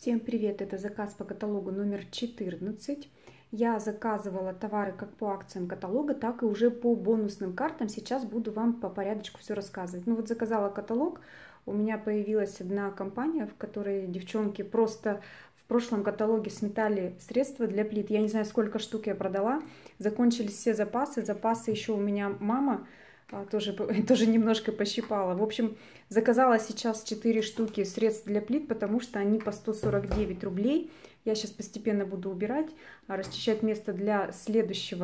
Всем привет! Это заказ по каталогу номер 14. Я заказывала товары как по акциям каталога, так и уже по бонусным картам. Сейчас буду вам по порядочку все рассказывать. Ну вот заказала каталог. У меня появилась одна компания, в которой девчонки просто в прошлом каталоге сметали средства для плит. Я не знаю, сколько штук я продала. Закончились все запасы. Запасы еще у меня мама тоже немножко пощипала. В общем, заказала сейчас 4 штуки средств для плит, потому что они по 149 рублей. Я сейчас постепенно буду убирать, расчищать место для следующей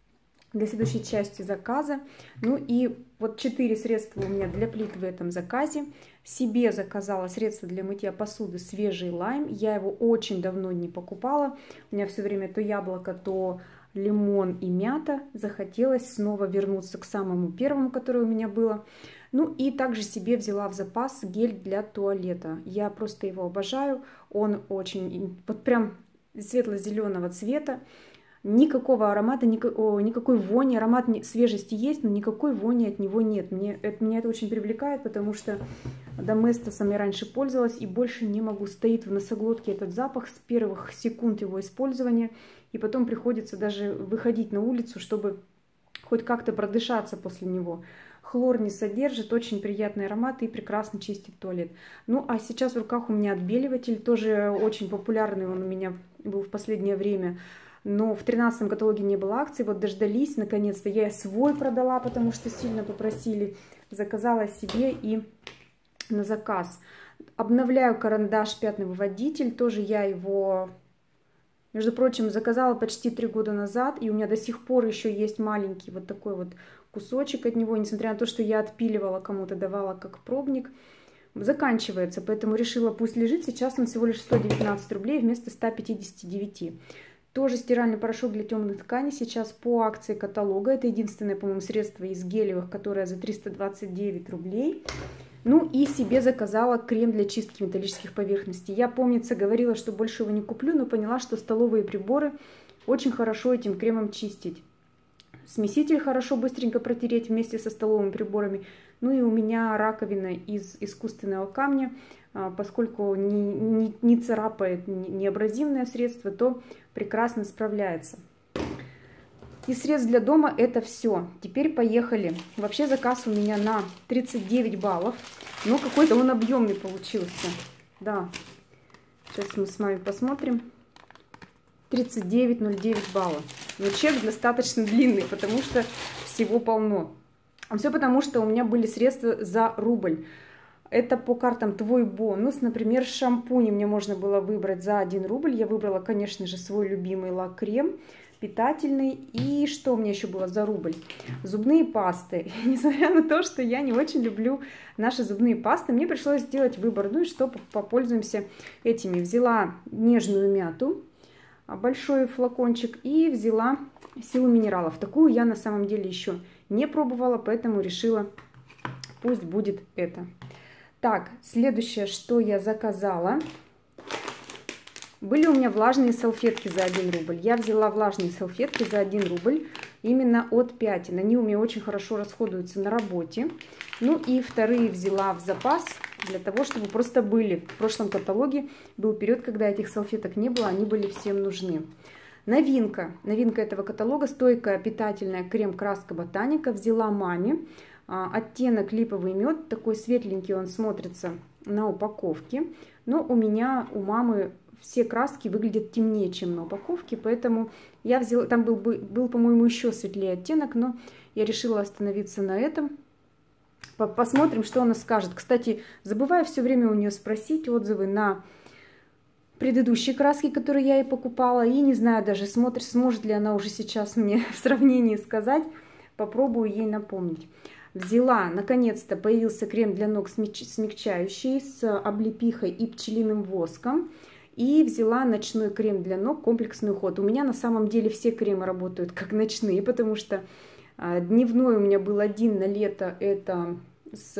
части заказа. Ну и вот 4 средства у меня для плит в этом заказе. Себе заказала средство для мытья посуды свежий лайм. Я его очень давно не покупала. У меня все время то яблоко, то лимон и мята. Захотелось снова вернуться к самому первому, которое у меня было. Ну и также себе взяла в запас гель для туалета. Я просто его обожаю. Он очень, вот прям светло-зеленого цвета. Никакого аромата, никакой вони. Аромат свежести есть, но никакой вони от него нет. Меня это очень привлекает, потому что Доместосом я раньше пользовалась и больше не могу. Стоит в носоглотке этот запах с первых секунд его использования. И потом приходится даже выходить на улицу, чтобы хоть как-то продышаться после него. Хлор не содержит, очень приятный аромат и прекрасно чистит туалет. Ну а сейчас в руках у меня отбеливатель, тоже очень популярный он у меня был в последнее время. Но в 13-м каталоге не было акций, вот дождались, наконец-то я свой продала, потому что сильно попросили, заказала себе и на заказ. Обновляю карандаш пятновыводитель, тоже я его, между прочим, заказала почти 3 года назад, и у меня до сих пор еще есть маленький вот такой вот кусочек от него, несмотря на то, что я отпиливала, кому-то давала как пробник. Заканчивается, поэтому решила, пусть лежит, сейчас он всего лишь 119 рублей вместо 159. Тоже стиральный порошок для темных тканей сейчас по акции каталога. Это единственное, по-моему, средство из гелевых, которое за 329 рублей. Ну и себе заказала крем для чистки металлических поверхностей. Я, помнится, говорила, что больше его не куплю, но поняла, что столовые приборы очень хорошо этим кремом чистить. Смеситель хорошо быстренько протереть вместе со столовыми приборами. Ну и у меня раковина из искусственного камня. Поскольку не царапает, не абразивное средство, то прекрасно справляется. Из средств для дома это все. Теперь поехали. Вообще заказ у меня на 39 баллов, но какой-то он объемный получился. Да, сейчас мы с вами посмотрим. 39,09 балла. Но чек достаточно длинный, потому что всего полно. А все потому, что у меня были средства за рубль. Это по картам «Твой бонус». Например, шампуни мне можно было выбрать за 1 рубль. Я выбрала, конечно же, свой любимый лак-крем питательный. И что у меня еще было за рубль? Зубные пасты. Несмотря на то, что я не очень люблю наши зубные пасты, мне пришлось сделать выбор. Ну и что, попользуемся этими. Взяла нежную мяту, большой флакончик, и взяла силу минералов. Такую я на самом деле еще не пробовала, поэтому решила, пусть будет это. Так, следующее, что я заказала. Были у меня влажные салфетки за 1 рубль. Я взяла влажные салфетки за 1 рубль именно от Пятен. Они у меня очень хорошо расходуются на работе. Ну и вторые взяла в запас для того, чтобы просто были. В прошлом каталоге был период, когда этих салфеток не было, они были всем нужны. Новинка этого каталога, стойкая питательная крем-краска Ботаника. Взяла маме. Оттенок липовый мед, такой светленький он смотрится на упаковке. Но у мамы все краски выглядят темнее, чем на упаковке, поэтому я взяла, там был по-моему, еще светлее оттенок, но я решила остановиться на этом. Посмотрим, что она скажет. Кстати, забываю все время у нее спросить отзывы на предыдущие краски, которые я ей покупала, и не знаю даже, сможет ли она уже сейчас мне в сравнении сказать. Попробую ей напомнить. Взяла, наконец-то появился крем для ног смягчающий с облепихой и пчелиным воском. И взяла ночной крем для ног комплексный уход. У меня на самом деле все кремы работают как ночные, потому что дневной у меня был один на лето. Это с...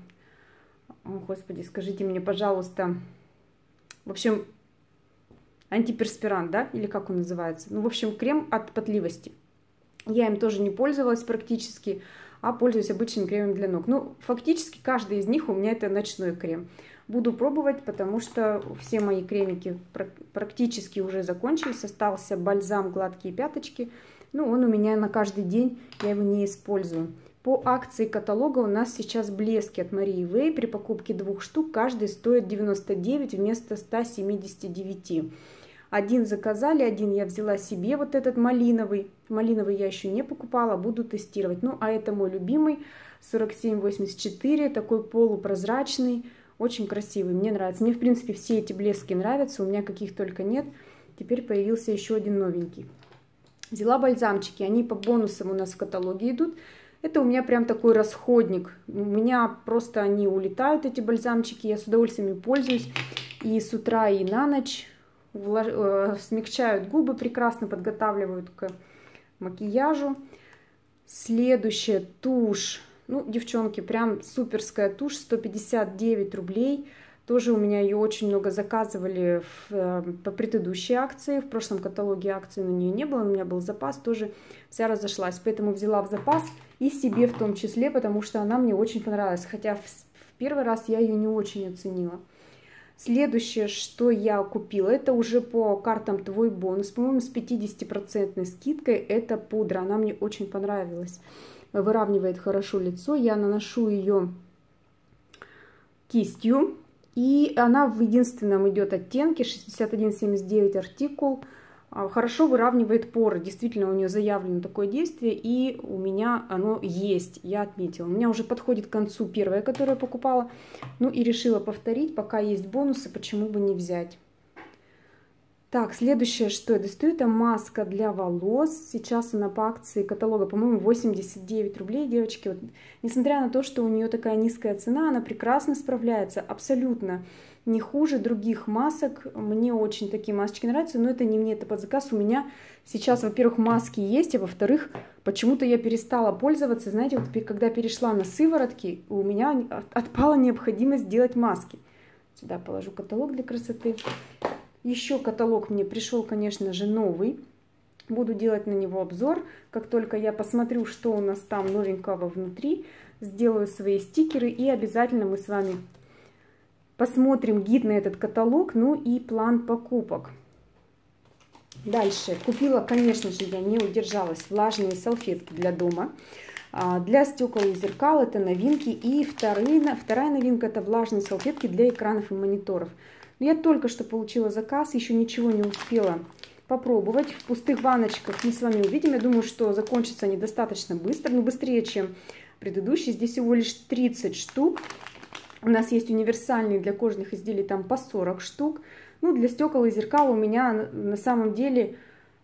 О, Господи, скажите мне, пожалуйста. В общем, антиперспирант, да? Или как он называется? Ну, в общем, крем от потливости. Я им тоже не пользовалась практически, а пользуюсь обычным кремом для ног. Ну, фактически каждый из них у меня это ночной крем. Буду пробовать, потому что все мои кремики практически уже закончились. Остался бальзам «Гладкие пяточки». Ну, он у меня на каждый день, я его не использую. По акции каталога у нас сейчас блески от Марии Вэй. При покупке 2 штук каждый стоит 99 вместо 179. Один заказали, один я взяла себе, вот этот малиновый. Малиновый я еще не покупала, буду тестировать. Ну, а это мой любимый, 4784, такой полупрозрачный, очень красивый, мне нравится. Мне, в принципе, все эти блески нравятся, у меня каких только нет. Теперь появился еще один новенький. Взяла бальзамчики, они по бонусам у нас в каталоге идут. Это у меня прям такой расходник. У меня просто они улетают, эти бальзамчики, я с удовольствием ими пользуюсь. И с утра, и на ночь смягчают губы, прекрасно подготавливают к макияжу. Следующая тушь. Ну, девчонки, прям суперская тушь, 159 рублей. Тоже у меня ее очень много заказывали по предыдущей акции. В прошлом каталоге акции на нее не было, у меня был запас, тоже вся разошлась. Поэтому взяла в запас и себе в том числе, потому что она мне очень понравилась. Хотя в первый раз я ее не очень оценила. Следующее, что я купила, это уже по картам «Твой бонус». По-моему, с 50% скидкой. Это пудра, она мне очень понравилась. Выравнивает хорошо лицо. Я наношу ее кистью. И она в единственном идет оттенке, 6179 артикул. Хорошо выравнивает поры. Действительно, у нее заявлено такое действие. И у меня оно есть, я отметила. У меня уже подходит к концу первая, которую я покупала. Ну и решила повторить, пока есть бонусы, почему бы не взять. Так, следующее, что я достаю, это маска для волос. Сейчас она по акции каталога, по-моему, 89 рублей, девочки. Вот, несмотря на то, что у нее такая низкая цена, она прекрасно справляется, абсолютно не хуже других масок. Мне очень такие масочки нравятся, но это не мне, это под заказ. У меня сейчас, во-первых, маски есть, а во-вторых, почему-то я перестала пользоваться. Знаете, вот когда перешла на сыворотки, у меня отпала необходимость делать маски. Сюда положу каталог для красоты. Еще каталог мне пришел, конечно же, новый. Буду делать на него обзор. Как только я посмотрю, что у нас там новенького внутри, сделаю свои стикеры и обязательно мы с вами посмотрим гид на этот каталог, ну и план покупок. Дальше. Купила, конечно же, я не удержалась, влажные салфетки для дома. Для стекол и зеркал это новинки. И вторая новинка это влажные салфетки для экранов и мониторов. Я только что получила заказ, еще ничего не успела попробовать. В пустых баночках мы с вами увидим. Я думаю, что закончатся они достаточно быстро, но быстрее, чем предыдущие. Здесь всего лишь 30 штук. У нас есть универсальные для кожаных изделий, там по 40 штук. Ну, для стекол и зеркал у меня на самом деле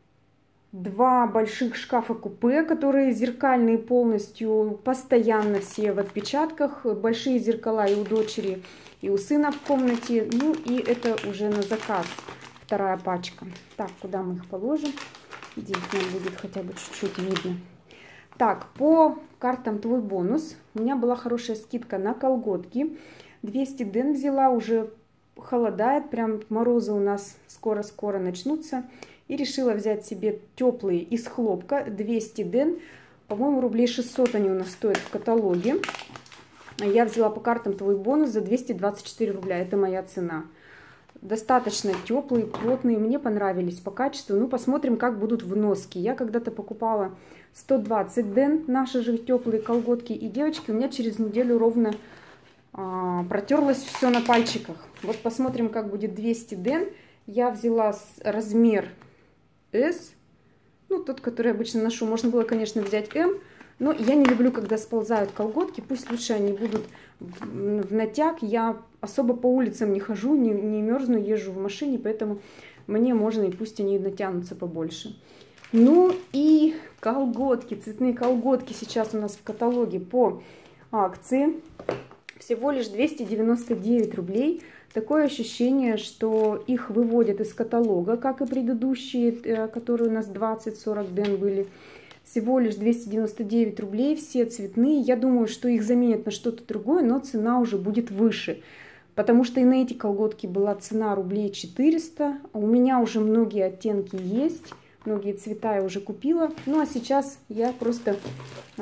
2 больших шкафа-купе, которые зеркальные полностью, постоянно все в отпечатках. Большие зеркала и у дочери, и у сына в комнате. Ну и это уже на заказ. Вторая пачка. Так, куда мы их положим? Здесь нам будет хотя бы чуть-чуть видно. Так, по картам «Твой бонус» у меня была хорошая скидка на колготки. 200 ден взяла, уже холодает, прям морозы у нас скоро-скоро начнутся. И решила взять себе теплые из хлопка, 200 ден. По-моему, рублей 600 они у нас стоят в каталоге. Я взяла по картам «Твой бонус» за 224 рубля. Это моя цена. Достаточно теплые, плотные. Мне понравились по качеству. Ну, посмотрим, как будут в носке. Я когда-то покупала 120 ден, наши же теплые колготки. И, девочки, у меня через неделю ровно протерлось все на пальчиках. Вот посмотрим, как будет 200 ден. Я взяла размер S. Ну, тот, который обычно ношу. Можно было, конечно, взять M. Но я не люблю, когда сползают колготки. Пусть лучше они будут в натяг. Я особо по улицам не хожу, не мерзну, езжу в машине. Поэтому мне можно, и пусть они натянутся побольше. Ну и колготки, цветные колготки сейчас у нас в каталоге по акции. Всего лишь 299 рублей. Такое ощущение, что их выводят из каталога, как и предыдущие, которые у нас 20-40 ден были. Всего лишь 299 рублей, все цветные. Я думаю, что их заменят на что-то другое, но цена уже будет выше. Потому что и на эти колготки была цена рублей 400. У меня уже многие оттенки есть, многие цвета я уже купила. Ну а сейчас я просто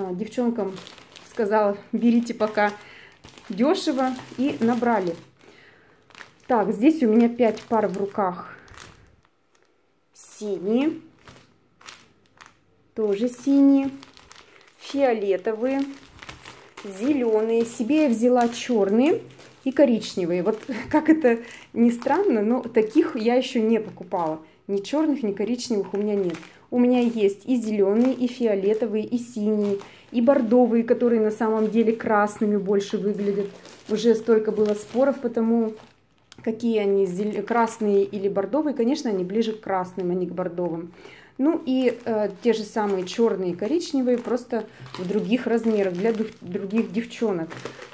девчонкам сказала, берите пока дешево, и набрали. Так, здесь у меня 5 пар в руках. Синие. Тоже синие. Фиолетовые. Зеленые. Себе я взяла черные и коричневые. Вот как это ни странно, но таких я еще не покупала. Ни черных, ни коричневых у меня нет. У меня есть и зеленые, и фиолетовые, и синие, и бордовые, которые на самом деле красными больше выглядят. Уже столько было споров, потому какие они, красные или бордовые. Конечно, они ближе к красным, а не к бордовым. Ну и те же самые черные и коричневые, просто в других размерах, для других девчонок.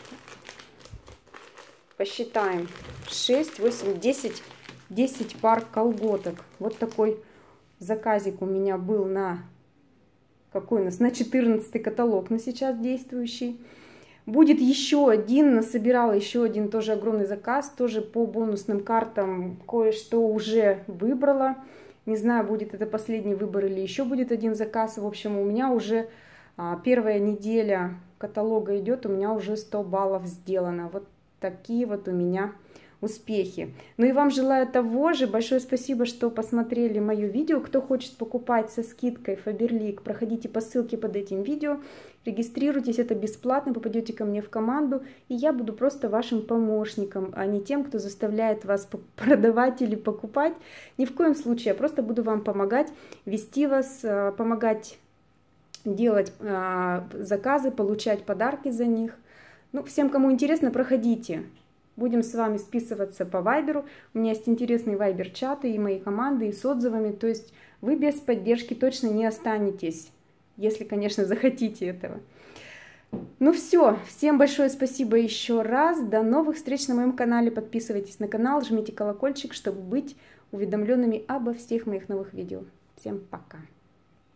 Посчитаем. 6, 8, 10 пар колготок. Вот такой заказик у меня был на, какой у нас, на 14-й каталог, на сейчас действующий. Будет еще один, насобирала еще один тоже огромный заказ, тоже по бонусным картам кое-что уже выбрала. Не знаю, будет это последний выбор или еще будет один заказ. В общем, у меня уже первая неделя каталога идет, у меня уже 100 баллов сделано. Вот такие вот у меня успехи. Ну и вам желаю того же. Большое спасибо, что посмотрели мое видео. Кто хочет покупать со скидкой Faberlic, проходите по ссылке под этим видео. Регистрируйтесь, это бесплатно, попадете ко мне в команду, и я буду просто вашим помощником, а не тем, кто заставляет вас продавать или покупать. Ни в коем случае, я просто буду вам помогать, вести вас, помогать делать заказы, получать подарки за них. Ну, всем, кому интересно, проходите. Будем с вами списываться по вайберу. У меня есть интересные вайбер-чаты и мои команды, и с отзывами. То есть вы без поддержки точно не останетесь, если, конечно, захотите этого. Ну все, всем большое спасибо еще раз. До новых встреч на моем канале. Подписывайтесь на канал, жмите колокольчик, чтобы быть уведомленными обо всех моих новых видео. Всем пока!